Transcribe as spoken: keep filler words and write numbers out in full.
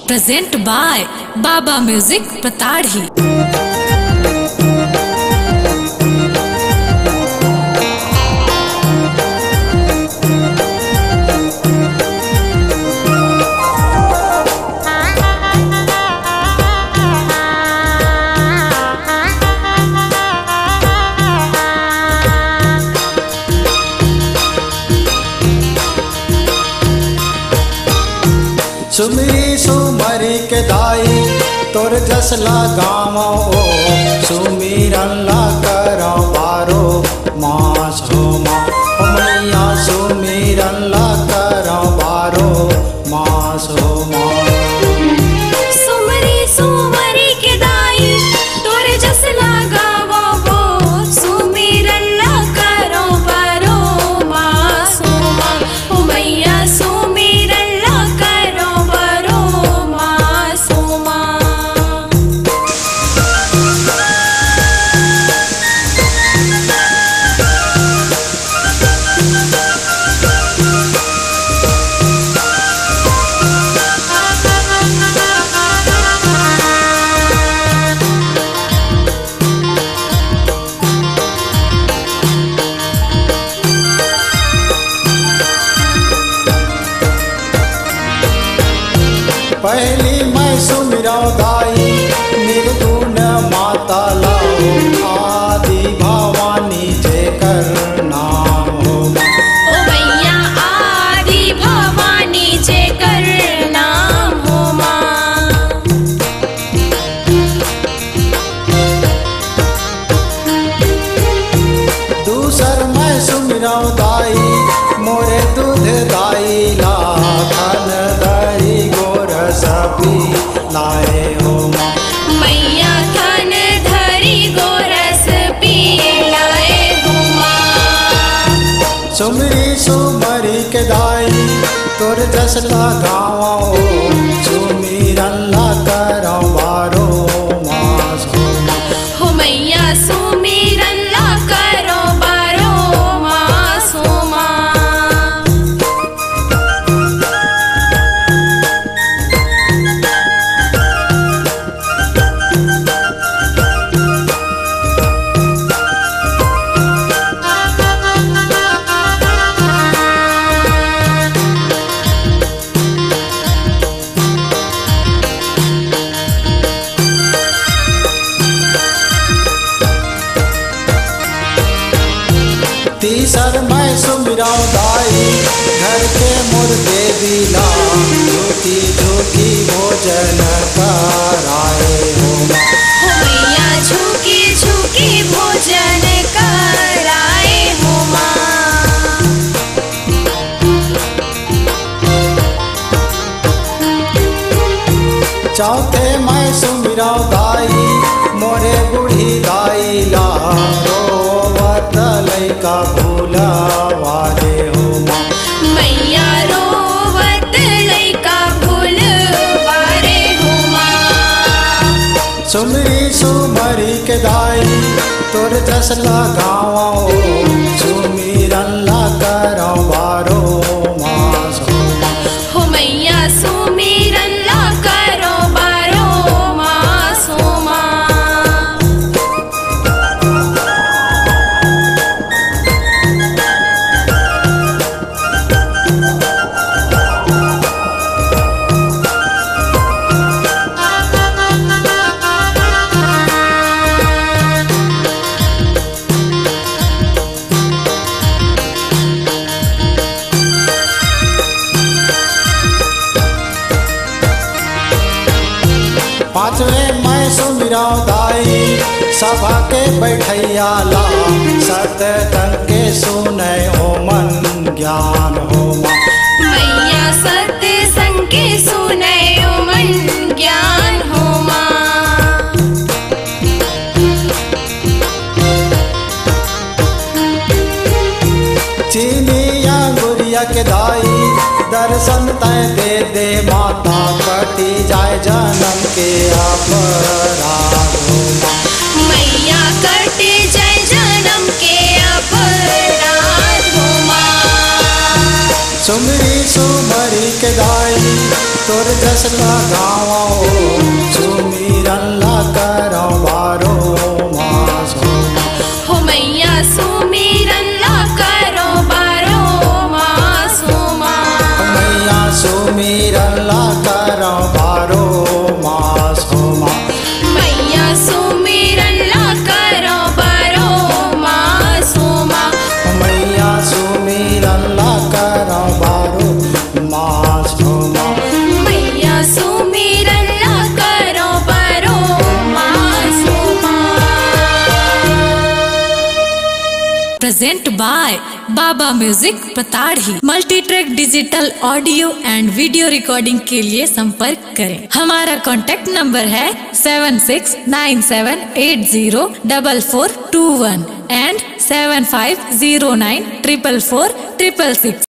Present by Baba music प्रताड़ी। सुमिरी सुमरी के दाई तोर जसला गावो सुमिरन ला करो बारो मास हो माँ मैया सुमिरन ला करो बारो मास हो माँ। सुमरी सुमरी के दाई तोर जसला गावो सुमिरन ला करो बारो मास हो माँ ओ मैया सुमिरन ला करो बारो मास हो माँ। पहली मैं सुमिरो दाई निर्गुण माता लाओ आदि भवानी जे कर नाम हो ओ मैया आदि भवानी जे कर नाम हो माँ। दूसर मैं सुमिरो दाई मोरे दूध दाई ला खन दही सभी लाए हो माँ मैया थन धरी गोरस पी लाए हो माँ। सुमरी सुमरी के दाई तोर जसला गावो सुमिरन ला करो बारो मास हो माँ। हो मैया सुमिरन ला करो बारो मास हो माँ। तीसर मैं सुमिरो दाई घर के मुर्दे दिला झूठी झूठी भोजन कराए हो माँ। हो मैया झुकी झुकी भोजन कराए हो माँ। चौथे मैं सुमिरो दाई मोरे बूढ़ी दाई ला रोवत लैका भूलवारे हो माँ। मैया रोवत लैका भूलवारे हो माँ। सुमरी सुमरी के दाई तोर जसला गावो सुमिरन ला करो बारो मास हो माँ। हो मैया सुमिरन ला करो बारो मास हो माँ। पांचवें मैं सुमिरो दाई सभा के बैठैया ला सतगन के सुने हो मन ज्ञान हो माँ। मैया सत्संग के सुने ओ मन ज्ञान हो माँ। चीनिया गुड़िया के दाई दर्शन तय दे दे माता कटी जाए जन्म के अपराध हो माँ। मैया कटे जय जन्म के अपराध हो माँ। सुमरी सुमरी के दाई तोर जस का गाँव सुमिरन ला करो बारो मास हो मैया सुमिरन ला करो बारो मास माँ मैया सुमिरन ला करो बारो मास माँ मैया सुमिरन ला करो बारो मास माँ मैया सुमिरन ला करो बारो मास माँ मैया सुमिरन ला करो बारो मास माँ। प्रेजेंट बाय बाबा म्यूजिक पताड़ी। Multi track digital audio and video recording के लिए संपर्क करें। हमारा कॉन्टैक्ट नंबर है seven six nine seven eight zero double four two one and seven five zero nine triple four triple six.